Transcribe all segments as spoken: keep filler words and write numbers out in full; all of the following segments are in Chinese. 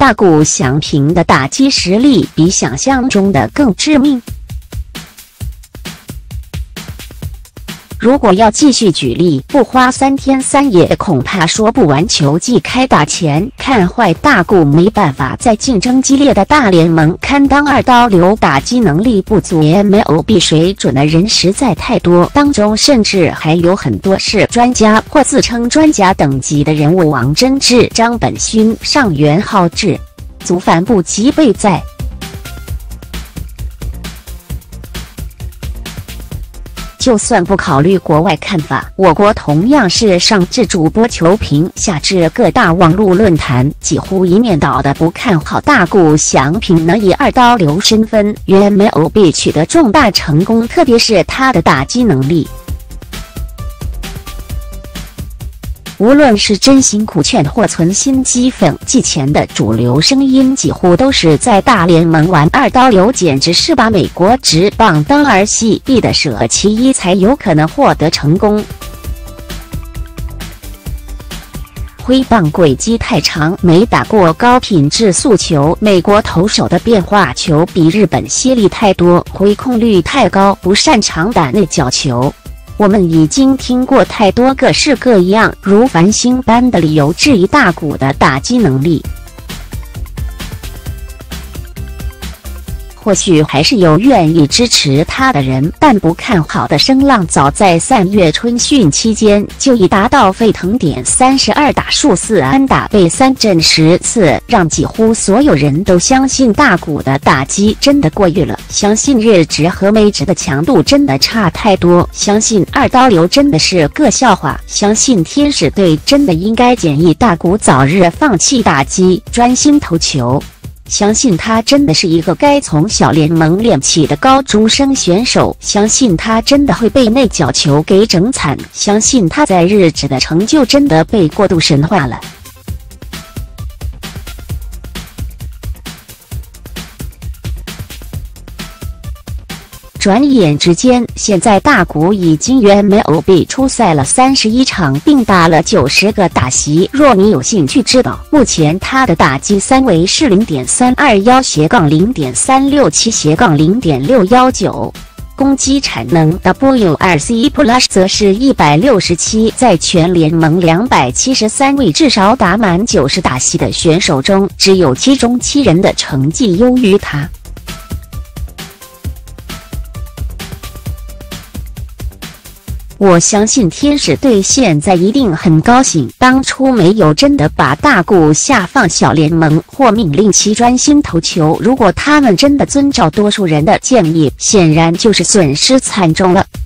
大谷翔平的打击实力比想象中的更致命。如果要继续举例，不花三天三夜，恐怕说不完。球季开打前，看坏大谷没办法在竞争激烈的大联盟堪当二刀流，打击能力不足 ，M L B 水准的人实在太多，当中甚至还有很多是专家或自称专家等级的人物，王贞治、张本勋、上原浩治，足反不及备载。就算不考虑国外看法，我国同样是上至主播球评，下至各大网络论坛，几乎一面倒的不看好大谷翔平能以二刀流身份与 M L B 取得重大成功，特别是他的打击能力。无论是真心苦劝或存心讥讽，季前的主流声音几乎都是在大联盟玩二刀流简直是把美国职棒当儿戏，必得舍其一才有可能获得成功。挥棒轨迹太长，没打过高品质速球；美国投手的变化球比日本犀利太多，挥空率太高，不擅长打内角球。我们已经听过太多各式各样如繁星般的理由质疑大谷的打击能力。或许还是有愿意支持他的人，但不看好的声浪早在三月春训期间就已达到沸腾点。三十二打数四安打被三振十次，让几乎所有人都相信大谷的打击真的过誉了，相信日职和美职的强度真的差太多，相信二刀流真的是个笑话，相信天使队真的应该建议大谷早日放弃打击，专心投球。相信他真的是一个该从小联盟练起的高中生选手，相信他真的会被内角球给整惨，相信他在日职的成就真的被过度神化了。转眼之间，现在大谷已经与 M L B 出赛了三十一场，并打了九十个打席。若你有兴趣知道，目前他的打击三围是 零点三二一 斜杠 零点三六七 斜杠 零点六一九，攻击产能 W R C Plus 则是一百六十七，在全联盟两百七十三位至少打满九十打席的选手中，只有其中七人的成绩优于他。我相信天使队现在一定很高兴，当初没有真的把大谷下放小联盟，或命令其专心投球。如果他们真的遵照多数人的建议，显然就是损失惨重了。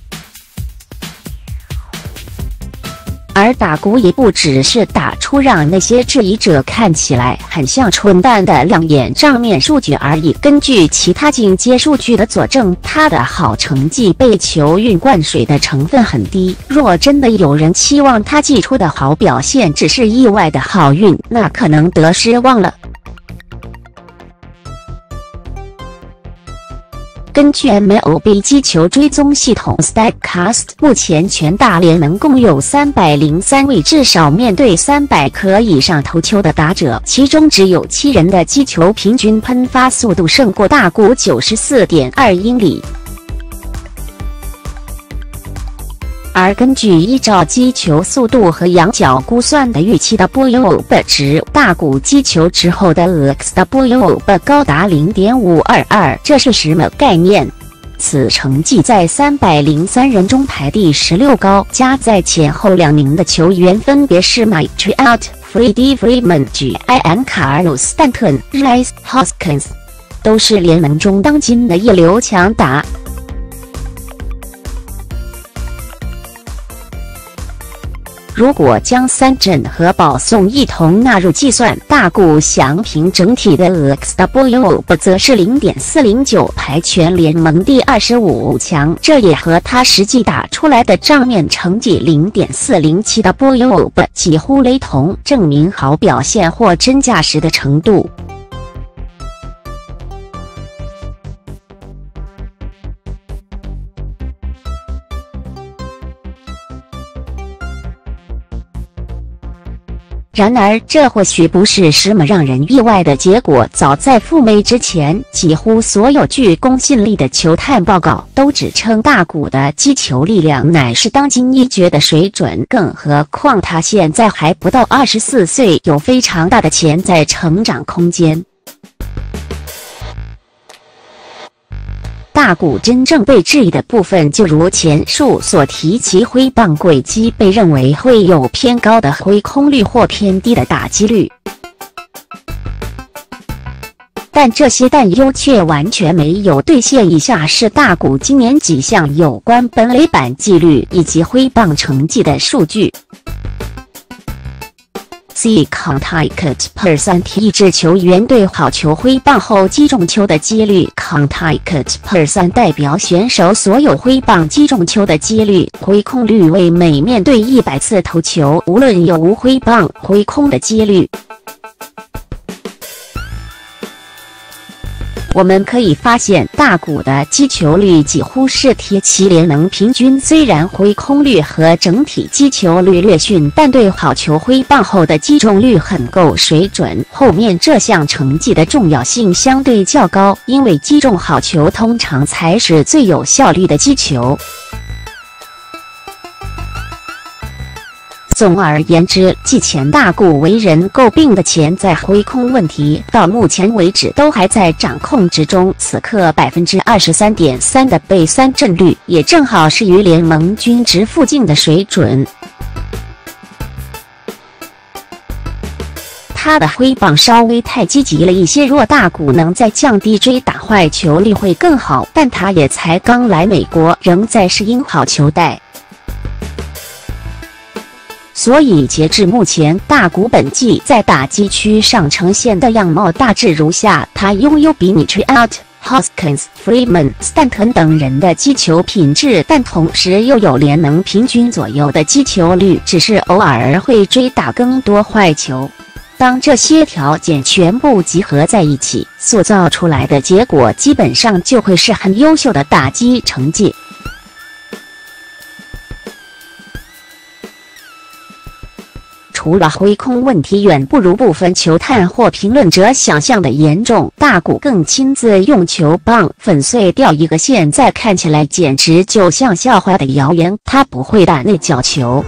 而大谷也不只是打出让那些质疑者看起来很像蠢蛋的亮眼账面数据而已。根据其他进阶数据的佐证，他的好成绩被球运灌水的成分很低。若真的有人期望他季初的好表现只是意外的好运，那可能得失望了。根据 M L B 击球追踪系统 Statcast， 目前全大联盟共有三百零三位至少面对三百颗以上投球的打者，其中只有七人的击球平均喷发速度胜过大谷 九十四点二英里。而根据依照击球速度和仰角估算的预期 W O B 值，大谷击球之后的 X W O B 高达 零点五二二， 这是什么概念？此成绩在三百零三人中排第十六高，加在前后两名的球员分别是 Mike Trout、Freddie Freeman、Giancarlo Stanton、Rhys Hoskins， 都是联盟中当今的一流强打。如果将三振和保送一同纳入计算，大谷翔平整体的 X W O B 则是 零点四零九， 排全联盟第二十五强，这也和他实际打出来的账面成绩 零点四零七 W O B 几乎雷同，证明好表现或真价实的程度。 然而，这或许不是什么让人意外的结果。早在赴美之前，几乎所有具公信力的球探报告都指称大谷的击球力量乃是当今一绝的水准，更何况他现在还不到二十四岁，有非常大的潜在成长空间。大谷真正被质疑的部分，就如前述所提，其挥棒轨迹被认为会有偏高的挥空率或偏低的打击率，但这些担忧却完全没有兑现。以下是大谷今年几项有关本垒板纪律以及挥棒成绩的数据。C contact percent 抑制球员对好球挥棒后击中球的几率。Contact percent 代表选手所有挥棒击中球的几率。挥空率为每面对一百次投球，无论有无挥棒挥空的几率。我们可以发现，大谷的击球率几乎是贴其联盟平均，虽然挥空率和整体击球率略逊，但对好球挥棒后的击中率很够水准。后面这项成绩的重要性相对较高，因为击中好球通常才是最有效率的击球。总而言之，继前大谷为人诟病的潜在挥空问题，到目前为止都还在掌控之中。此刻 百分之二十三点三 的被三振率，也正好是于联盟均值附近的水准。他的挥棒稍微太积极了一些，若大谷能再降低追打坏球率会更好，但他也才刚来美国，仍在适应好球带。所以，截至目前，大谷本季在打击区上呈现的样貌大致如下：他拥有比 Trout、Hoskins、Freeman、Stanton 等人的击球品质，但同时又有联盟平均左右的击球率，只是偶尔会追打更多坏球。当这些条件全部集合在一起，塑造出来的结果基本上就会是很优秀的打击成绩。除了挥空问题远不如部分球探或评论者想象的严重，大谷更亲自用球棒粉碎掉一个现在看起来简直就像笑话的谣言：他不会打内角球。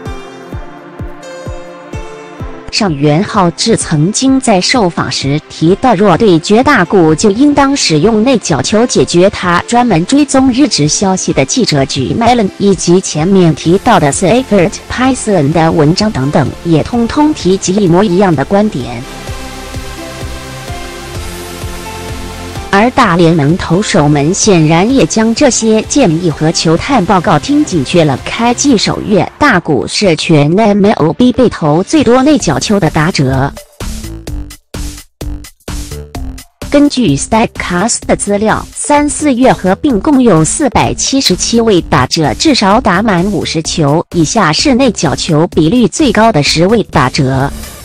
上原浩志曾经在受访时提到，若对决大谷就应当使用内角球解决他。专门追踪日职消息的记者举 Mellon 以及前面提到的 Seifert Python 的文章等等，也通通提及一模一样的观点。而大联盟投手们显然也将这些建议和球探报告听进去了。开季首月，大谷是全 M L B 被投最多内角球的打者。根据 Statcast 的资料，三四月合并共有四百七十七位打者至少打满五十球，以下是内角球比率最高的十位打者。